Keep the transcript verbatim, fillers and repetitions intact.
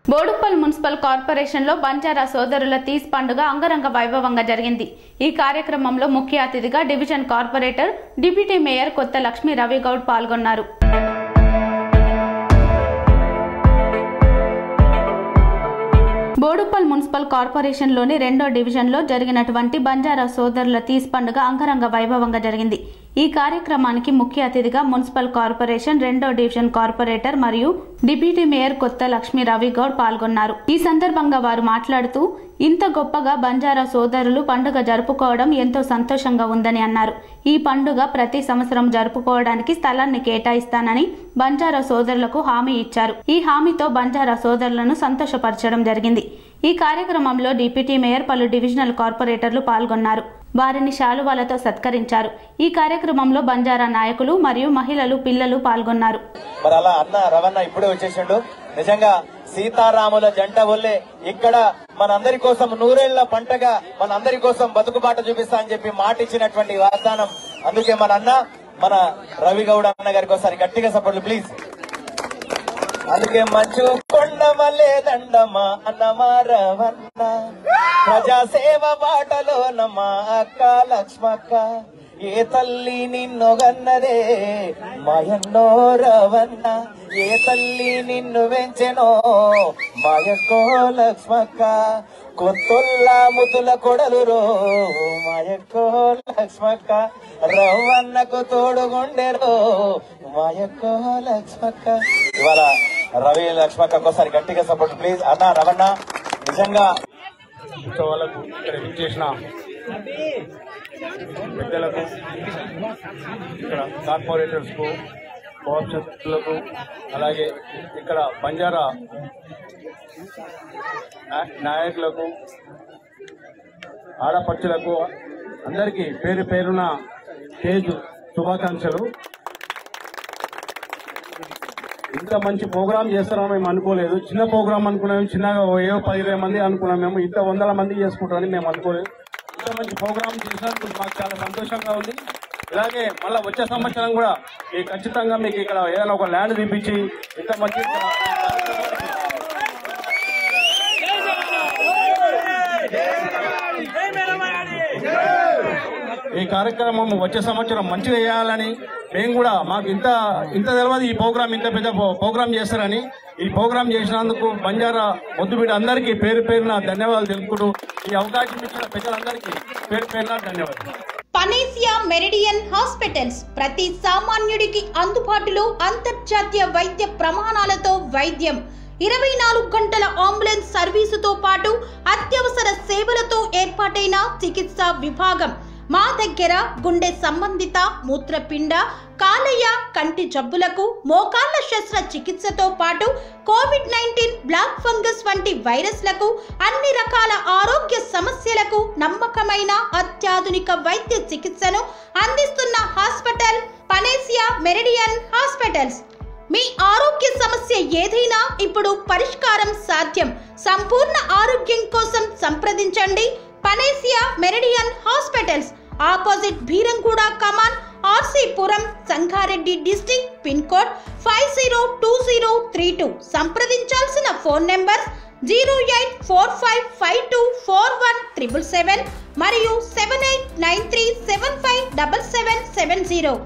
Boduppal municipal కార్పొరేషన్లో బంజారా సోదరుల తీస్ పండుగ అంగరంగ వైభవంగా జరిగింది. ఈ కార్యక్రమంలో ముఖ్య అతిథిగా division corporator, deputy mayor Kotha Lakshmi Ravi Goud పాల్గొన్నారు. బోడుప్పల్ మున్సిపల్ కార్పొరేషన్లోని రెండో డివిజన్లో జరిగినటువంటి బంజారా సోదరుల తీస్ పండుగ అంగరంగ వైభవంగా జరిగింది. ఈ కార్యక్రమానికి ముఖ్య అతిథిగా మున్సిపల్ కార్పొరేషన్ రెండో డివిజన్ కార్పొరేటర్ మరియు డిప్యూటీ మేయర్ కొత్త లక్ష్మీ రవిగౌడ్ పాల్గొన్నారు. ఈ సందర్భంగా వారు మాట్లాడుతూ, ఇంత గొప్పగా బంజారా సోదరులు పండుగ జరుపుకోవడం ఎంతో సంతోషంగా ఉందని అన్నారు. ఈ పండుగ ప్రతి సంవత్సరం జరుపుకోవడానికి స్థలాన్ని కేటాయిస్తానని బంజారా సోదరులకు హామీ ఇచ్చారు. ఈ హామీతో బంజారా సోదరులను సంతోషపరచడం జరిగింది. ఈ కార్యక్రమంలో డిప్యూటీ మేయర్, పలు డివిజనల్ కార్పొరేటర్లు పాల్గొన్నారు. వారిని శాలువాలతో సత్కరించారు. ఈ కార్యక్రమంలో బంజారా నాయకులు మరియు మహిళలు, పిల్లలు పాల్గొన్నారు. మరి అలా అన్న రవణ ఇప్పుడే వచ్చేసిండు. నిజంగా సీతారాముల జంట వల్లే ఇక్కడ మనందరి కోసం నూరేళ్ల పంటగా మనందరి కోసం బతుకుబాట చూపిస్తా అని చెప్పి మాట ఇచ్చినటువంటి వాగ్దానం. అందుకే మన అన్న మన రవిగౌడ్ అన్న గారికి ఒకసారి గట్టిగా సపోర్ట్లు ప్లీజ్. అందుకే మంచు కొండమలే దండమా అన్నమా రవన్న, ప్రజాసేవ బాటలో నమ్మా అక్క లక్ష్మక్క, ఏ తల్లి నిన్నొగన్నదే మాయన్నో రవన్న, ఏ తల్లి నిన్ను వెంచెనో మాయక్కో లక్ష్మక్క, కొత్తొల్ల ముద్దుల కొడలు రో మాయక్కో లక్ష్మక్క, రవన్నకు తోడుగుండెరో మాయక్కో లక్ష్మక్క. ఇవాళ రవి లక్ష్మక్క ఒకసారి గట్టిగా సపోర్ట్ ప్లీజ్. అన్న రవణ నిజంగా వాళ్ళకు ఇక్కడ విచ్చేసిన పెద్దలకు, ఇక్కడ కార్పొరేటర్స్ కు, కోఆప్షన్లకు, అలాగే ఇక్కడ బంజారా నాయకులకు, ఆడపడుచులకు అందరికీ పేరు పేరున తేజ్ శుభాకాంక్షలు. ఇంత మంచి ప్రోగ్రామ్ చేస్తారని మేము అనుకోలేదు. చిన్న ప్రోగ్రామ్ అనుకున్నాము, చిన్నగా ఏవో పది ఇరవై మంది అనుకున్నాం. మేము ఇంత వందల మంది చేసుకుంటామని మేము అనుకోలేదు. ఇంత మంచి ప్రోగ్రామ్ చేసినందుకు మాకు చాలా సంతోషంగా ఉంది. ఇలాగే మళ్ళీ వచ్చే సంవత్సరం కూడా ఈ ఖచ్చితంగా మీకు ఇక్కడ ఏదైనా ఒక ల్యాండ్ తీపించి ఇంత మంచి ఈ కార్యక్రమం వచ్చే సంవత్సరం మంచిగా చేయాలని మేము కూడా, మాకు ఇంత ఇంత తెలియదు ఈ ప్రోగ్రామ్ ఇంత పెద్ద ప్రోగ్రామ్ చేస్తారని. ఈ ప్రోగ్రామ్ చేసినందుకు బంజారా ముద్దుబిడ్డ అందరికీ పేరు పేరున ధన్యవాదాలు తెలుపుకుంటూ ఈ అవకాశం ఇచ్చిన పెద్దలందరికీ పేరు పేరున ధన్యవాదాలు. పనేసియా మెరిడియన్ హాస్పిటల్స్ ప్రతి సామాన్యుడికి అందుబాటులో అంతర్జాతీయ వైద్య ప్రమాణాలతో వైద్యం, ఇరవై నాలుగు గంటల అంబులెన్స్ సర్వీసుతో పాటు అత్యవసర సేవలతో ఏర్పాటైన చికిత్సా విభాగం. మా దగ్గర గుండె సంబంధిత, మూత్రపిండ, కాలేయ, కంటి జబ్బులకు, మోకాళ్ల శస్త్ర చికిత్సతో పాటు కోవిడ్ నైన్టీన్, బ్లాక్ ఫంగస్ వంటి వైరస్లకు, అన్ని రకాల ఆరోగ్య సమస్యలకు నమ్మకమైన అత్యాధునిక వైద్య చికిత్సను అందిస్తున్న హాస్పిటల్ పనేసియా మెరిడియన్ హాస్పిటల్స్. మీ ఆరోగ్య సమస్య ఏదైనా ఇప్పుడు పరిష్కారం సాధ్యం. సంపూర్ణ ఆరోగ్యం కోసం సంప్రదించండి Panacea Meridian hospitals, opposite Bheeramguda Kaman, RC Puram, Sangareddy district, pin code five zero two zero three two. సంప్రదించాల్సిన phone number zero eight four five five two four one triple seven మరియు seven eight nine three seven five double seven seven zero.